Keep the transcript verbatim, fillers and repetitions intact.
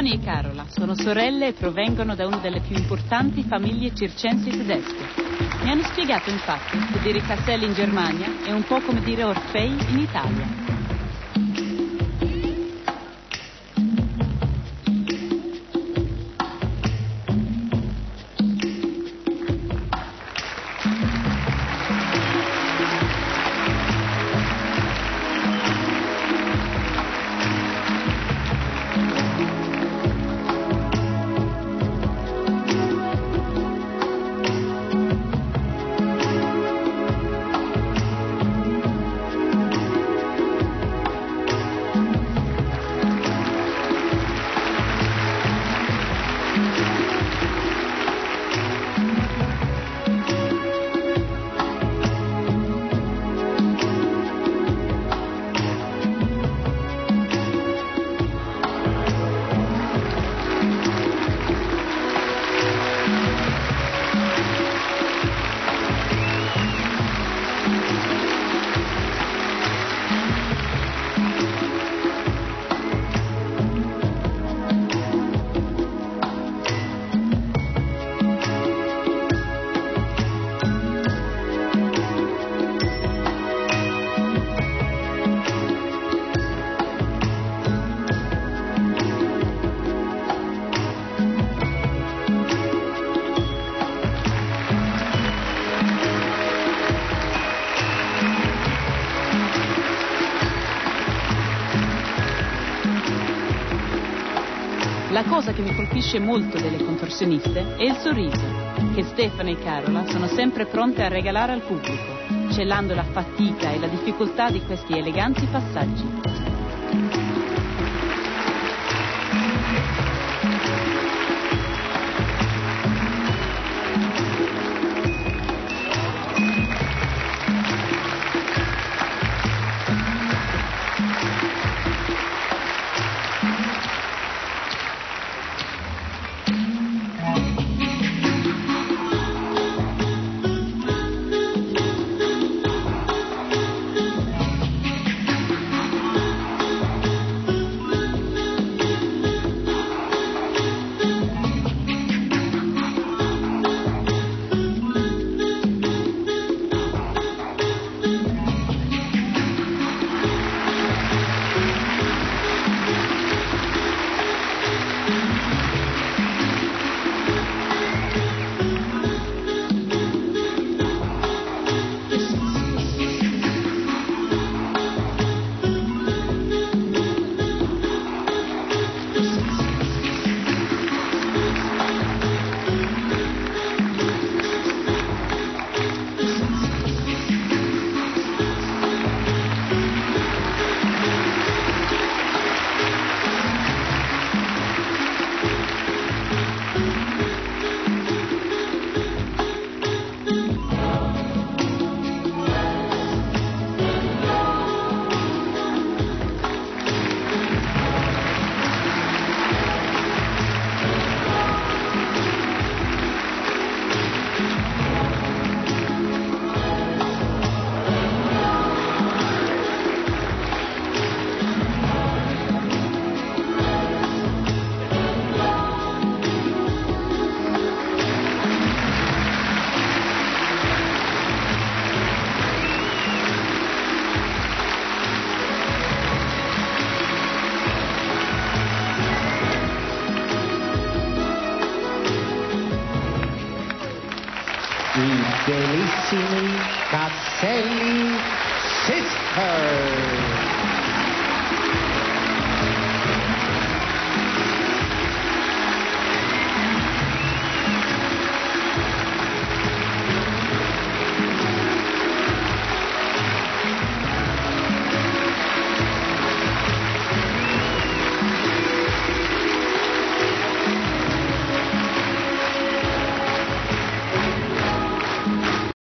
Stefani e Carola sono sorelle e provengono da una delle più importanti famiglie circensi tedesche. Mi hanno spiegato infatti che dire Castelli in Germania è un po' come dire Orfei in Italia. La cosa che mi colpisce molto delle contorsioniste è il sorriso, che Stefano e Carola sono sempre pronte a regalare al pubblico, celando la fatica e la difficoltà di questi eleganti passaggi. I bellissimi Castelli Sisters.